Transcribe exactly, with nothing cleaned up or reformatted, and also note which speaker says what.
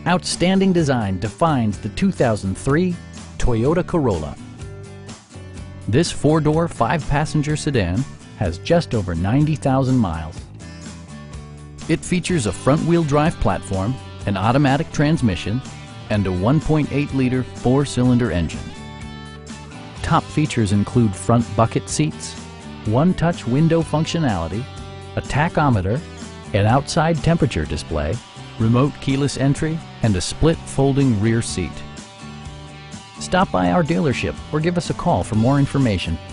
Speaker 1: Outstanding design defines the two thousand three Toyota Corolla. This four-door, five-passenger sedan has just over ninety thousand miles. It features a front-wheel drive platform, an automatic transmission, and a one point eight liter four-cylinder engine. Top features include front bucket seats, one-touch window functionality, a tachometer, an outside temperature display, remote keyless entry, and a split folding rear seat. Stop by our dealership or give us a call for more information.